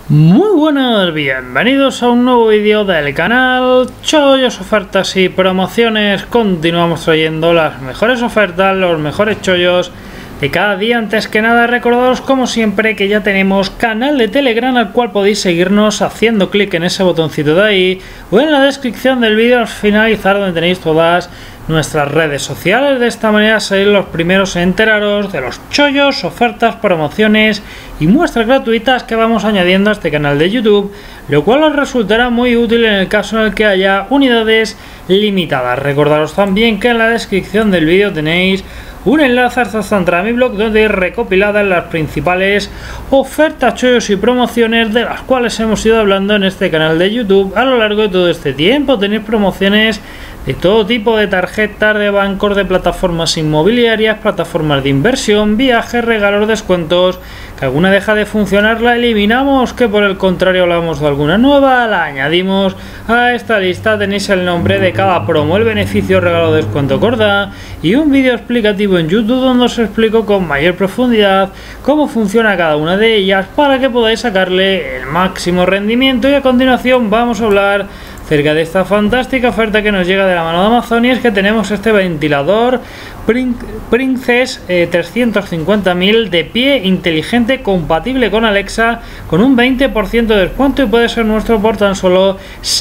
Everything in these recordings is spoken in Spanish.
Muy buenas, bienvenidos a un nuevo vídeo del canal Chollos, Ofertas y Promociones. Continuamos trayendo las mejores ofertas, los mejores chollos de cada día. Antes que nada, recordaros como siempre que ya tenemos canal de Telegram al cual podéis seguirnos haciendo clic en ese botoncito de ahí o en la descripción del vídeo al finalizar, donde tenéis todas nuestras redes sociales. De esta manera seréis los primeros en enteraros de los chollos, ofertas, promociones y muestras gratuitas que vamos añadiendo a este canal de YouTube, lo cual os resultará muy útil en el caso en el que haya unidades limitadas. Recordaros también que en la descripción del vídeo tenéis un enlace hasta mi blog, donde he recopilado las principales ofertas, chollos y promociones de las cuales hemos ido hablando en este canal de YouTube a lo largo de todo este tiempo. Tenéis promociones de todo tipo, de tarjetas, de bancos, de plataformas inmobiliarias, plataformas de inversión, viajes, regalos, descuentos. Que alguna deja de funcionar, la eliminamos, que por el contrario hablamos de alguna nueva, la añadimos a esta lista. Tenéis el nombre de cada promo, el beneficio, regalo, descuento, corda y un vídeo explicativo en YouTube donde os explico con mayor profundidad cómo funciona cada una de ellas para que podáis sacarle el máximo rendimiento. Y a continuación vamos a hablar acerca de esta fantástica oferta que nos llega de la mano de Amazon, y es que tenemos este ventilador Princess 350.000 de pie inteligente, compatible con Alexa, con un 20% de descuento, y puede ser nuestro por tan solo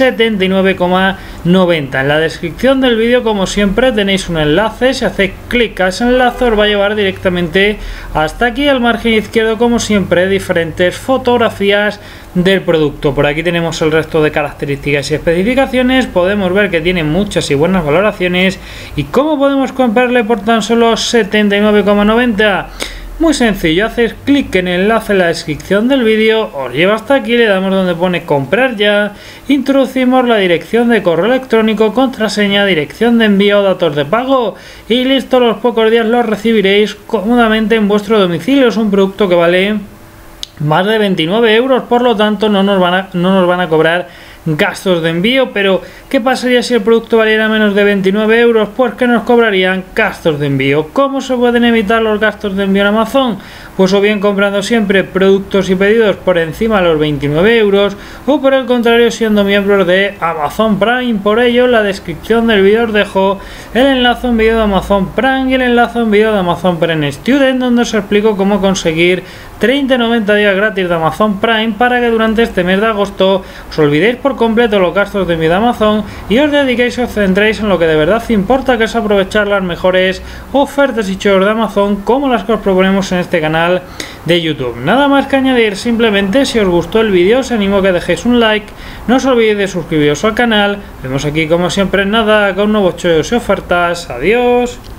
79,90. En la descripción del vídeo, como siempre, tenéis un enlace. Si hacéis clic a ese enlace os va a llevar directamente hasta aquí. Al margen izquierdo, como siempre, diferentes fotografías del producto. Por aquí tenemos el resto de características y especificaciones. Podemos ver que tiene muchas y buenas valoraciones. ¿Y cómo podemos comprarle por tan solo 79,90? Muy sencillo, hacéis clic en el enlace en la descripción del vídeo, os lleva hasta aquí, le damos donde pone comprar ya, introducimos la dirección de correo electrónico, contraseña, dirección de envío, datos de pago y listo. Los pocos días los recibiréis cómodamente en vuestro domicilio. Es un producto que vale más de 29 euros, por lo tanto no nos van a cobrar gastos de envío. Pero ¿qué pasaría si el producto valiera menos de 29 euros? Pues que nos cobrarían gastos de envío. ¿Cómo se pueden evitar los gastos de envío en Amazon? Pues o bien comprando siempre productos y pedidos por encima de los 29 euros, o por el contrario siendo miembros de Amazon Prime. Por ello, en la descripción del vídeo os dejo el enlace a un vídeo de Amazon Prime y el enlace a un vídeo de Amazon Prime Student, donde os explico cómo conseguir 30 y 90 días gratis de Amazon Prime para que durante este mes de agosto os olvidéis por completo los gastos de envío de Amazon y os dediquéis y os centréis en lo que de verdad importa, que es aprovechar las mejores ofertas y chollos de Amazon, como las que os proponemos en este canal de YouTube. Nada más que añadir, simplemente si os gustó el vídeo os animo a que dejéis un like, no os olvidéis de suscribiros al canal. Vemos aquí como siempre en nada con nuevos chollos y ofertas. Adiós.